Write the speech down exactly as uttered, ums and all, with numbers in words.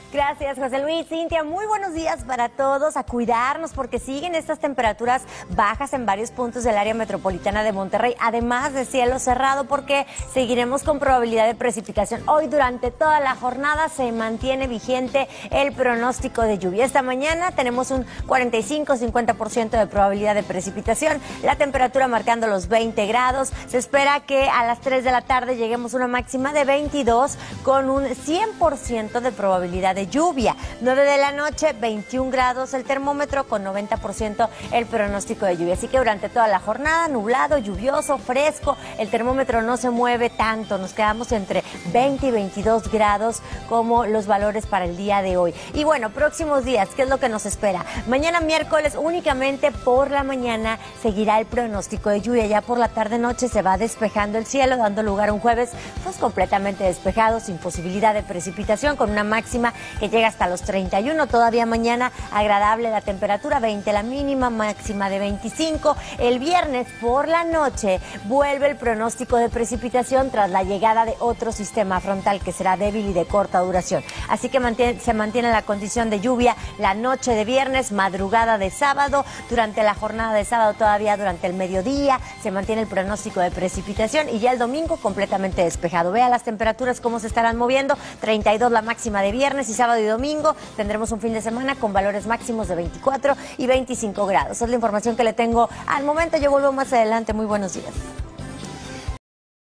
Gracias, José Luis. Cintia, muy buenos días para todos. A cuidarnos porque siguen estas temperaturas bajas en varios puntos del área metropolitana de Monterrey, además de cielo cerrado, porque seguiremos con probabilidad de precipitación. Hoy durante toda la jornada se mantiene vigente el pronóstico de lluvia. Esta mañana tenemos un cuarenta y cinco a cincuenta por ciento de probabilidad de precipitación, la temperatura marcando los veinte grados. Se espera que a las tres de la tarde lleguemos a una máxima de veintidós con un cien por ciento de probabilidad de de lluvia. nueve de la noche, veintiún grados el termómetro con noventa por ciento el pronóstico de lluvia. Así que durante toda la jornada, nublado, lluvioso, fresco, el termómetro no se mueve tanto. Nos quedamos entre veinte y veintidós grados como los valores para el día de hoy. Y bueno, próximos días, ¿qué es lo que nos espera? Mañana miércoles únicamente por la mañana seguirá el pronóstico de lluvia. Ya por la tarde-noche se va despejando el cielo, dando lugar a un jueves pues completamente despejado, sin posibilidad de precipitación, con una máxima que llega hasta los treinta y uno. Todavía mañana agradable la temperatura, veinte la mínima, máxima de veinticinco. El viernes por la noche vuelve el pronóstico de precipitación tras la llegada de otro sistema frontal que será débil y de corta duración. Así que mantiene, se mantiene la condición de lluvia la noche de viernes, madrugada de sábado, durante la jornada de sábado todavía durante el mediodía se mantiene el pronóstico de precipitación y ya el domingo completamente despejado. Vea las temperaturas cómo se estarán moviendo, treinta y dos la máxima de viernes y sábado y domingo tendremos un fin de semana con valores máximos de veinticuatro y veinticinco grados. Esa es la información que le tengo al momento. Yo vuelvo más adelante. Muy buenos días.